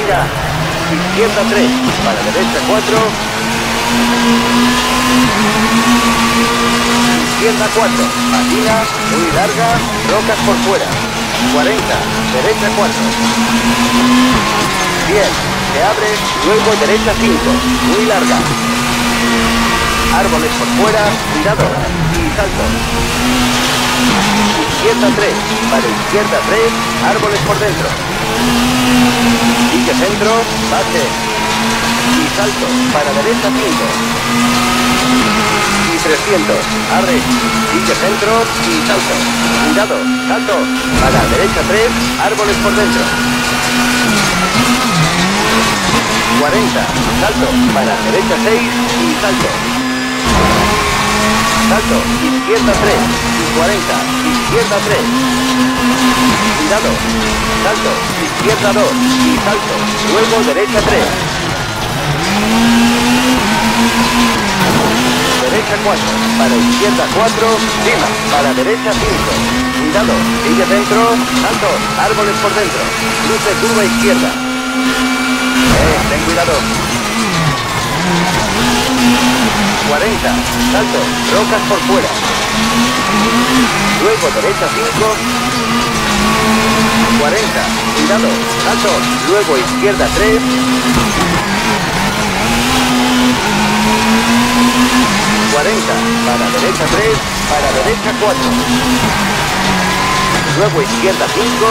venga. Izquierda 3, para derecha 4. Izquierda 4, patina, muy larga, rocas por fuera. 40, derecha 4. Bien, se abre, luego derecha 5, muy larga. Árboles por fuera, cuidado, y salto. Izquierda 3, para izquierda 3, árboles por dentro. Sigue centro, base. Y salto, para derecha 5. Y 300, abre. Sigue centro y salto. Cuidado, salto, para derecha 3, árboles por dentro. 40, salto, para derecha 6 y salto. Salto, izquierda 3, y 40, izquierda 3. Cuidado, salto, izquierda 2, y salto, luego derecha 3. Derecha 4, para izquierda 4, cima, para derecha 5. Cuidado, sigue dentro, salto, árboles por dentro. Cruce curva izquierda. Ten cuidado. 40, salto, rocas por fuera. Luego derecha 5. 40, cuidado, salto, luego izquierda 3. 40, para derecha 3, para derecha 4. Luego izquierda 5.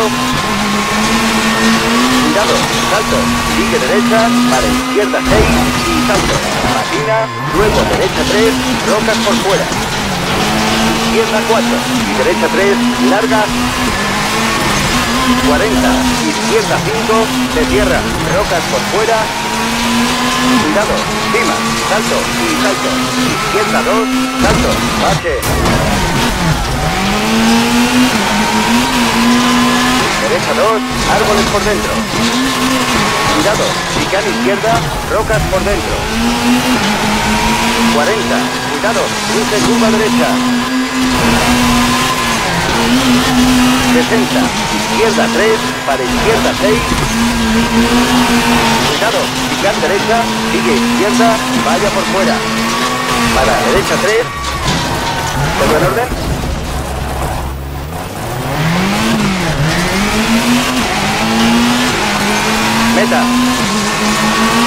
Cuidado, salto, sigue derecha, para izquierda 6 y salto. Patina, luego derecha 3, rocas por fuera. Izquierda 4 y derecha 3, larga. 40, izquierda 5, se cierra, rocas por fuera. Cuidado, cima, salto y salto. Izquierda 2, salto, base. Derecha 2, árboles por dentro. Cuidado, chicana izquierda, rocas por dentro. 40, cuidado, cruce curva derecha. 60, izquierda 3, para izquierda 6. Cuidado, chicana derecha, sigue izquierda, vaya por fuera. Para derecha 3. ¿Todo en orden? Meta.